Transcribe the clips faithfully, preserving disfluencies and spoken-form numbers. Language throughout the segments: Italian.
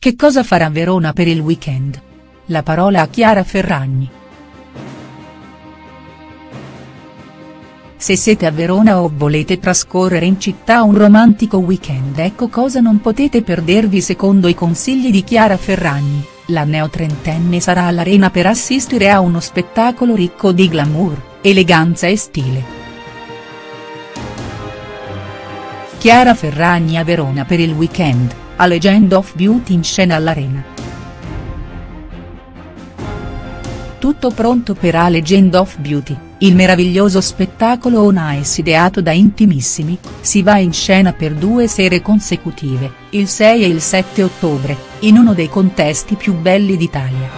Che cosa farà Verona per il weekend? La parola a Chiara Ferragni. Se siete a Verona o volete trascorrere in città un romantico weekend, ecco cosa non potete perdervi secondo i consigli di Chiara Ferragni. La neotrentenne sarà all'Arena per assistere a uno spettacolo ricco di glamour, eleganza e stile. Chiara Ferragni a Verona per il weekend, a Legend of Beauty in scena all'Arena. Tutto pronto per A Legend of Beauty, il meraviglioso spettacolo on ice ideato da Intimissimi, si va in scena per due sere consecutive, il sei e il sette ottobre, in uno dei contesti più belli d'Italia.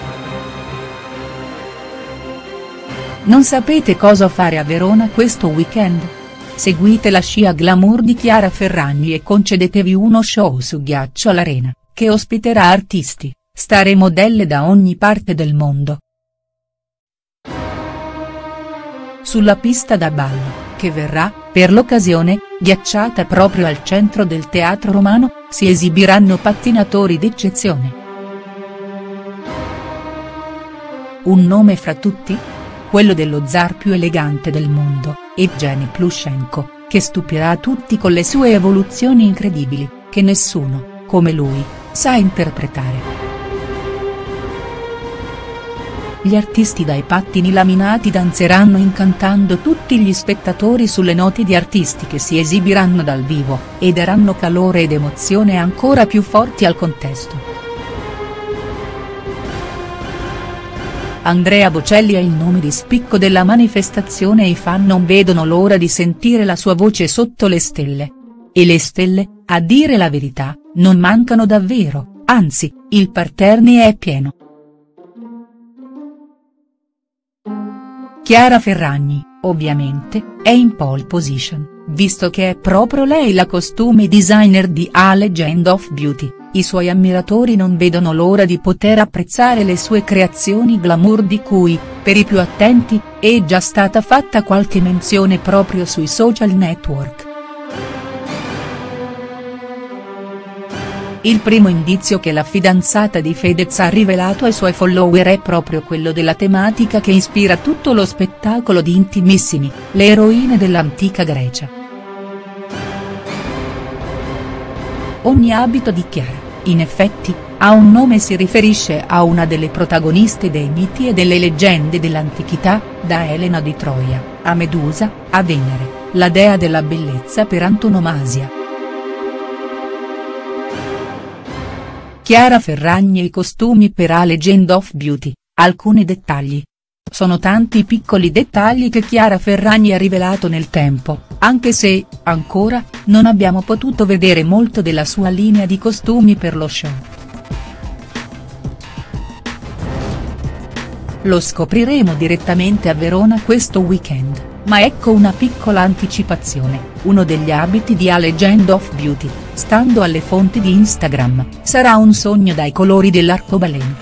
Non sapete cosa fare a Verona questo weekend? Seguite la scia glamour di Chiara Ferragni e concedetevi uno show su ghiaccio all'Arena, che ospiterà artisti, star e modelle da ogni parte del mondo. Sulla pista da ballo, che verrà, per l'occasione, ghiacciata proprio al centro del Teatro Romano, si esibiranno pattinatori d'eccezione. Un nome fra tutti? Quello dello zar più elegante del mondo, Evgenij Plushenko, che stupirà tutti con le sue evoluzioni incredibili, che nessuno, come lui, sa interpretare. Gli artisti dai pattini laminati danzeranno incantando tutti gli spettatori sulle note di artisti che si esibiranno dal vivo, e daranno calore ed emozione ancora più forti al contesto. Andrea Bocelli è il nome di spicco della manifestazione e i fan non vedono l'ora di sentire la sua voce sotto le stelle. E le stelle, a dire la verità, non mancano davvero, anzi, il parterre ne è pieno. Chiara Ferragni, ovviamente, è in pole position, visto che è proprio lei la costume designer di A Legend of Beauty, i suoi ammiratori non vedono l'ora di poter apprezzare le sue creazioni glamour di cui, per i più attenti, è già stata fatta qualche menzione proprio sui social network. Il primo indizio che la fidanzata di Fedez ha rivelato ai suoi follower è proprio quello della tematica che ispira tutto lo spettacolo di Intimissimi, le eroine dell'antica Grecia. Ogni abito di Chiara, in effetti, ha un nome e si riferisce a una delle protagoniste dei miti e delle leggende dell'antichità, da Elena di Troia, a Medusa, a Venere, la dea della bellezza per antonomasia. Chiara Ferragni e i costumi per A Legend of Beauty, alcuni dettagli. Sono tanti i piccoli dettagli che Chiara Ferragni ha rivelato nel tempo, anche se, ancora, non abbiamo potuto vedere molto della sua linea di costumi per lo show. Lo scopriremo direttamente a Verona questo weekend, ma ecco una piccola anticipazione, uno degli abiti di A Legend of Beauty, stando alle fonti di Instagram, sarà un sogno dai colori dell'arcobaleno.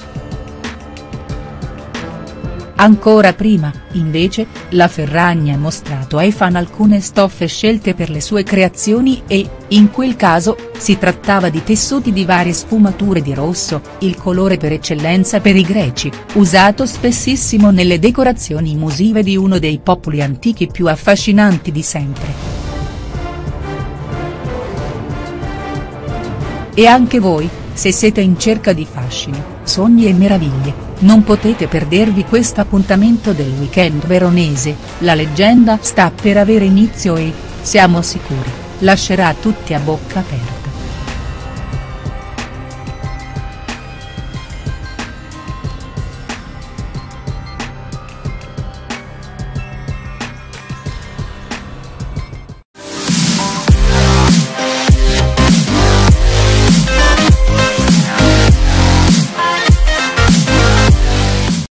Ancora prima, invece, la Ferragni ha mostrato ai fan alcune stoffe scelte per le sue creazioni e, in quel caso, si trattava di tessuti di varie sfumature di rosso, il colore per eccellenza per i greci, usato spessissimo nelle decorazioni musive di uno dei popoli antichi più affascinanti di sempre. E anche voi, se siete in cerca di fascini, sogni e meraviglie, non potete perdervi questo appuntamento del weekend veronese. La leggenda sta per avere inizio e, siamo sicuri, lascerà tutti a bocca aperta.